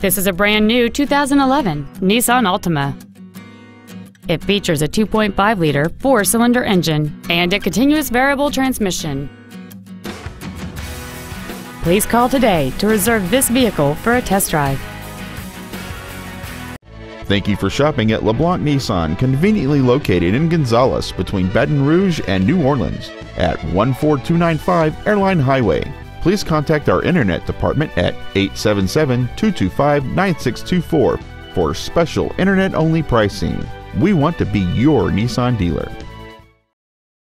This is a brand new 2011 Nissan Altima. It features a 2.5-liter four-cylinder engine and a continuous variable transmission. Please call today to reserve this vehicle for a test drive. Thank you for shopping at LeBlanc Nissan, conveniently located in Gonzales between Baton Rouge and New Orleans at 14295 Airline Highway. Please contact our internet department at 877-225-9624 for special internet-only pricing. We want to be your Nissan dealer.